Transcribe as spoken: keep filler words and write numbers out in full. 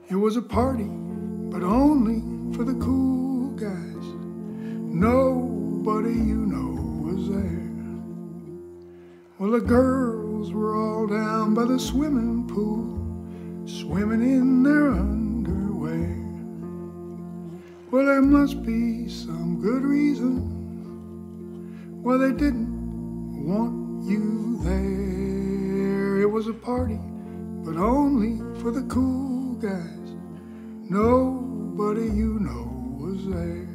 It was a party, but only for the cool guys. Nobody you know was there. Well, the girls were all down by the swimming pool, swimming in their underwear. Well, there must be some good reason why they didn't want you there. It was a party, but only for the cool guys. Nobody you know was there.